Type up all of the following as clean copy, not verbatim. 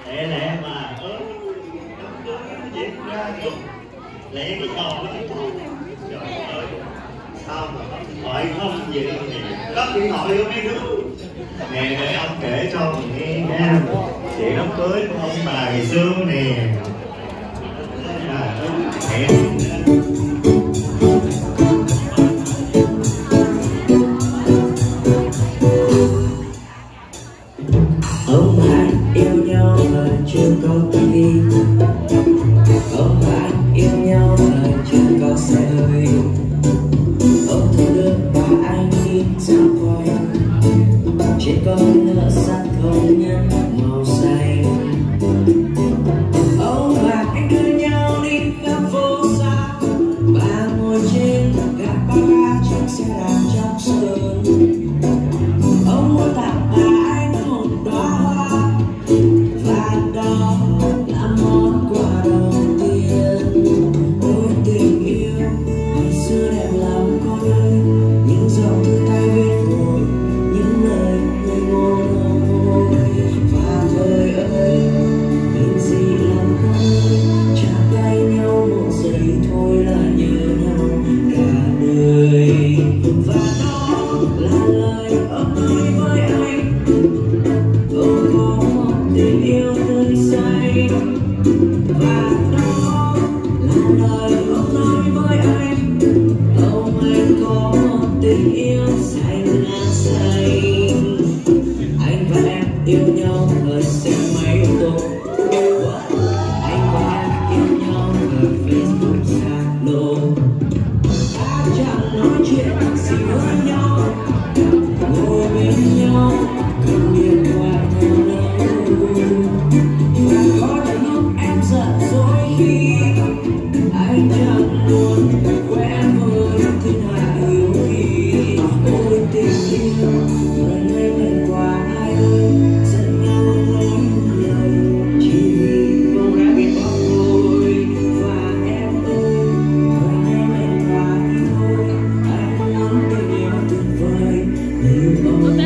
lẹ lẹ mà diễn ra lẹ cái trò đó. Trời ơi, sao mà có điện thoại không vậy? Có điện thoại không mấy đứa? Nè để ông kể cho mình nghe nha. Chuyện đám cưới của ông bà ngày xưa nè. Ông bà yêu nhau mà chưa có TV. Ông bà yêu nhau mà chưa có xe hơi. Ông thu được ba anh đi dạo quanh trên con ngựa sắt không nhân màu xanh. Ông bà anh đưa nhau đi khắp phố xa, và ngồi trên gác bar chiếc xe đạp trong sương. Ông muốn tặng bà anh một đóa hoa, và đó là món quà đầu tiên. Ôi tình yêu ngày xưa đẹp lắm con ơi, những dòng thư tay viết vội, những lời người ngô ngồi. Và thời ơi mình gì lắm con ơi, chạm tay nhau một giây thôi là nhớ nhau cả đời. Và đó là lời ông nói với anh, ông có một tình yêu tươi say. Và đó là lời ông nói với anh, ông anh có một tình yêu xanh ngàn xanh. Anh và em yêu nhau ở xe máy ô tô, anh và em yêu nhau ở Facebook Zalo. Ta chẳng nói chuyện gì với nhau, ngồi bên nhau cầm điện thoại thật lâu. Và có những lúc em giận dỗi khi anh chẳng muốn quen với thiên hạ hiếu kỳ. Ôi tình yêu lần này lần qua ai ơi, giận nhau không nói lời, chỉ vì con gái bị bỏ thôi. Và em ơi lần này lần qua đi thôi, anh muốn tình yêu tuyệt vời như ông. Ôi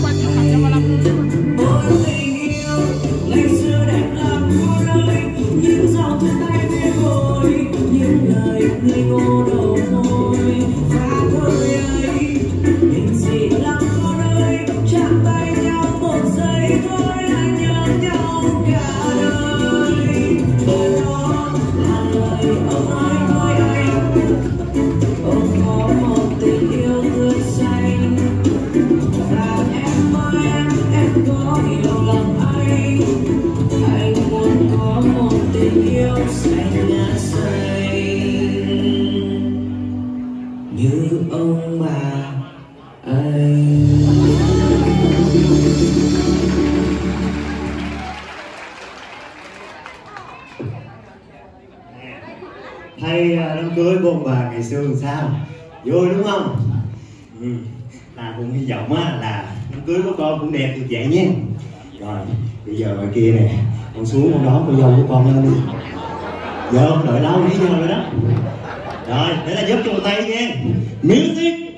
tình yêu ngày xưa đẹp lắm con ơi, những dòng thư tay viết vội, những lời người ngô đầu môi. Và thời ấy mình gì lắm con ơi, chạm tay nhau một giây thôi là nhớ nhau cả đời. Và đó là lời ông nói với anh, ông có một tình yêu tươi xanh. Và em ơi em có hiểu lòng anh muốn có một tình yêu xanh ngàn xanh như ông bà anh. Hay đám cưới của ông bà ngày xưa làm sao? Vui đúng không? Ta cũng hy vọng á là đám cưới của con cũng đẹp được vậy nhé. Rồi, bây giờ ngoài kia nè, con xuống con đón cô dâu của con lên đi. Giờ không đợi lâu nãy giờ rồi đó. Rồi, để là giúp cho một tay nha. Music.